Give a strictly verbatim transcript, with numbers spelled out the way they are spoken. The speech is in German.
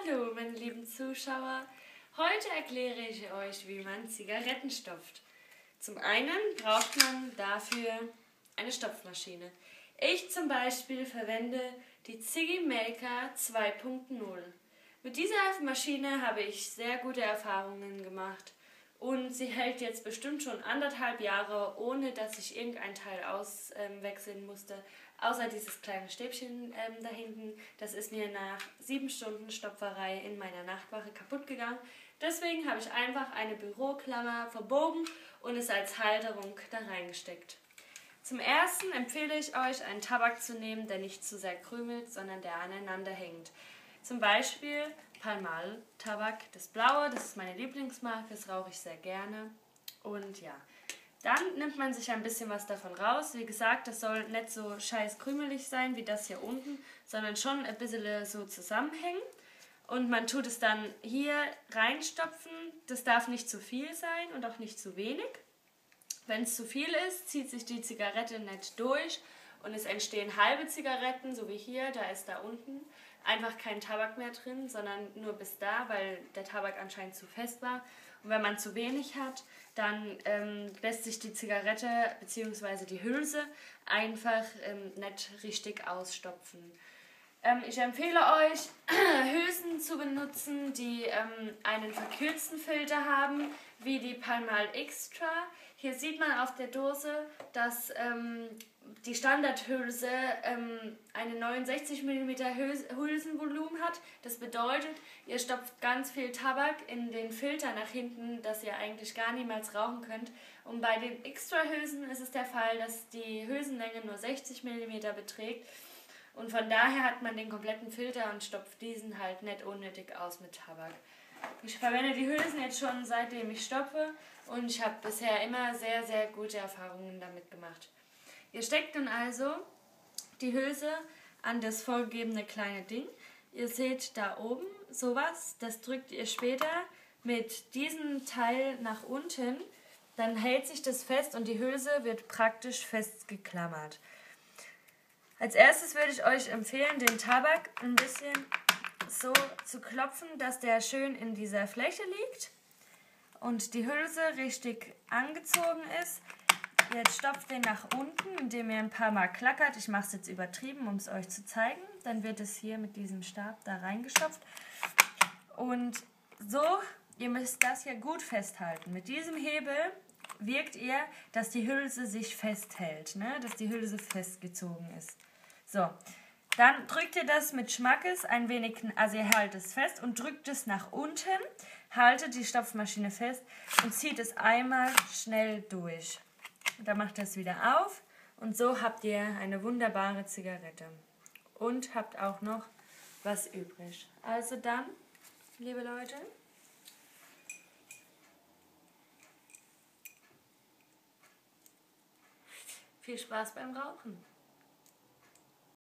Hallo meine lieben Zuschauer, heute erkläre ich euch, wie man Zigaretten stopft. Zum einen braucht man dafür eine Stopfmaschine. Ich zum Beispiel verwende die Ziggy Maker zwei Punkt null. Mit dieser Maschine habe ich sehr gute Erfahrungen gemacht und sie hält jetzt bestimmt schon anderthalb Jahre, ohne dass ich irgendein Teil auswechseln musste. Außer dieses kleine Stäbchen ähm, da hinten, das ist mir nach sieben Stunden Stopferei in meiner Nachtwache kaputt gegangen. Deswegen habe ich einfach eine Büroklammer verbogen und es als Halterung da reingesteckt. Zum ersten empfehle ich euch, einen Tabak zu nehmen, der nicht zu sehr krümelt, sondern der aneinander hängt. Zum Beispiel Palmal-Tabak, das blaue, das ist meine Lieblingsmarke, das rauche ich sehr gerne. Und ja, dann nimmt man sich ein bisschen was davon raus. Wie gesagt, das soll nicht so scheiß krümelig sein wie das hier unten, sondern schon ein bisschen so zusammenhängen. Und man tut es dann hier reinstopfen. Das darf nicht zu viel sein und auch nicht zu wenig. Wenn es zu viel ist, zieht sich die Zigarette nicht durch und es entstehen halbe Zigaretten, so wie hier, da ist da unten einfach kein Tabak mehr drin, sondern nur bis da, weil der Tabak anscheinend zu fest war. Und wenn man zu wenig hat, dann ähm, lässt sich die Zigarette bzw. die Hülse einfach ähm, nicht richtig ausstopfen. Ähm, ich empfehle euch, Hülsen zu benutzen, die ähm, einen verkürzten Filter haben, wie die Palmal Extra. Hier sieht man auf der Dose, dass ähm, die Standardhülse ähm, eine neunundsechzig Millimeter Hülsenvolumen hat. Das bedeutet, ihr stopft ganz viel Tabak in den Filter nach hinten, dass ihr eigentlich gar niemals rauchen könnt. Und bei den Extra-Hülsen ist es der Fall, dass die Hülsenlänge nur sechzig Millimeter beträgt. Und von daher hat man den kompletten Filter und stopft diesen halt nicht unnötig aus mit Tabak. Ich verwende die Hülsen jetzt schon seitdem ich stopfe und ich habe bisher immer sehr, sehr gute Erfahrungen damit gemacht. Ihr steckt nun also die Hülse an das vorgegebene kleine Ding. Ihr seht da oben sowas, das drückt ihr später mit diesem Teil nach unten. Dann hält sich das fest und die Hülse wird praktisch festgeklammert. Als erstes würde ich euch empfehlen, den Tabak ein bisschen so zu klopfen, dass der schön in dieser Fläche liegt und die Hülse richtig angezogen ist. Jetzt stopft den nach unten, indem ihr ein paar Mal klackert. Ich mache es jetzt übertrieben, um es euch zu zeigen. Dann wird es hier mit diesem Stab da reingestopft. Und so, ihr müsst das hier gut festhalten. Mit diesem Hebel wirkt ihr, dass die Hülse sich festhält, ne? Dass die Hülse festgezogen ist. So, dann drückt ihr das mit Schmackes ein wenig, also ihr haltet es fest und drückt es nach unten, haltet die Stopfmaschine fest und zieht es einmal schnell durch. Dann macht ihr es wieder auf und so habt ihr eine wunderbare Zigarette und habt auch noch was übrig. Also dann, liebe Leute, viel Spaß beim Rauchen.